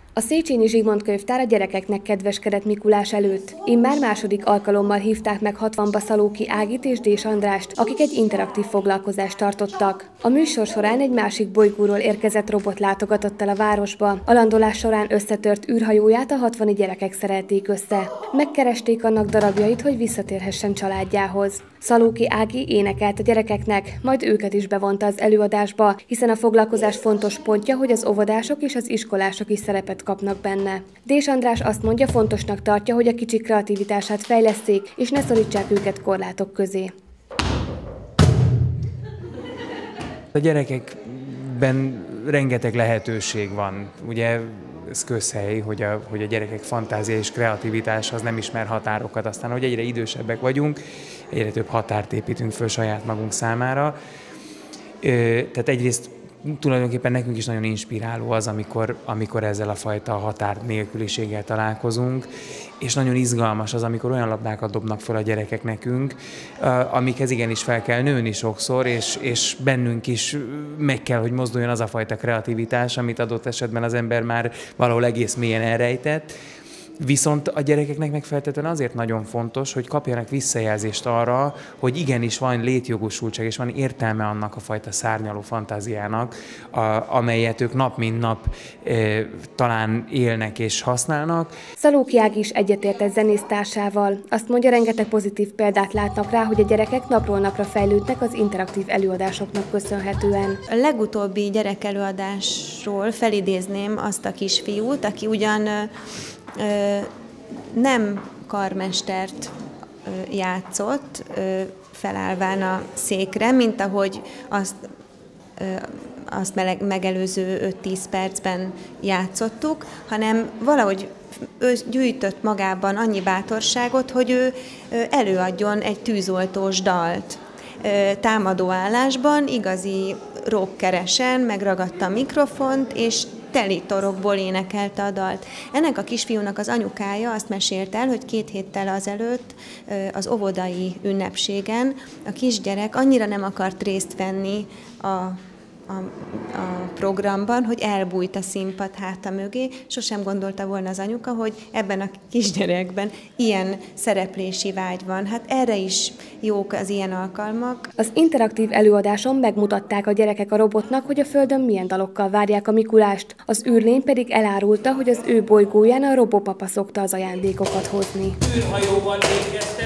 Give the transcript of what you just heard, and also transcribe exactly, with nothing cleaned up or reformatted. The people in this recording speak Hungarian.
A Széchenyi Zsigmond Könyvtár a gyerekeknek kedveskedett Mikulás előtt. Immár második alkalommal hívták meg hatvanba Szalóki Ágit és Dés Andrást, akik egy interaktív foglalkozást tartottak. A műsor során egy másik bolygóról érkezett robot látogatott el a városba. A landolás során összetört űrhajóját a hatvani gyerekek szerelték össze. Megkeresték annak darabjait, hogy visszatérhessen családjához. Szalóki Ági énekelt a gyerekeknek, majd őket is bevonta az előadásba, hiszen a foglalkozás fontos pontja, hogy az óvodások és az iskolások is szerepet kapnak benne. Dés András azt mondja, fontosnak tartja, hogy a kicsik kreativitását fejlesszék, és ne szorítsák őket korlátok közé. A gyerekekben rengeteg lehetőség van. Ugye ez közhely, hogy a, hogy a gyerekek fantázia és kreativitás az nem ismer határokat. Aztán, hogy egyre idősebbek vagyunk, egyre több határt építünk föl saját magunk számára. Tehát egyrészt tulajdonképpen nekünk is nagyon inspiráló az, amikor, amikor ezzel a fajta határ nélküliséggel találkozunk, és nagyon izgalmas az, amikor olyan labdákat dobnak fel a gyerekek nekünk, amikhez igenis fel kell nőni sokszor, és, és bennünk is meg kell, hogy mozduljon az a fajta kreativitás, amit adott esetben az ember már valahol egész mélyen elrejtett. Viszont a gyerekeknek megfeltétlenül azért nagyon fontos, hogy kapjanak visszajelzést arra, hogy igenis van létjogosultság, és van értelme annak a fajta szárnyaló fantáziának, a, amelyet ők nap mint nap e, talán élnek és használnak. Szalóki Ági is egyetértett zenésztársával. Azt mondja, rengeteg pozitív példát látnak rá, hogy a gyerekek napról napra fejlődnek az interaktív előadásoknak köszönhetően. A legutóbbi gyerekelőadásról felidézném azt a kisfiút, aki ugyan nem karmestert játszott felállván a székre, mint ahogy azt, azt megelőző öt-tíz percben játszottuk, hanem valahogy ő gyűjtött magában annyi bátorságot, hogy ő előadjon egy tűzoltós dalt. Támadó állásban, igazi rockeresen megragadta a mikrofont, és teli torokból énekelte a dalt. Ennek a kisfiúnak az anyukája azt mesélte el, hogy két héttel azelőtt az óvodai ünnepségen a kisgyerek annyira nem akart részt venni a A, a programban, hogy elbújt a színpad háta mögé. Sosem gondolta volna az anyuka, hogy ebben a kisgyerekben ilyen szereplési vágy van. Hát erre is jók az ilyen alkalmak. Az interaktív előadáson megmutatták a gyerekek a robotnak, hogy a Földön milyen dalokkal várják a Mikulást. Az űrlény pedig elárulta, hogy az ő bolygóján a robopapa szokta az ajándékokat hozni.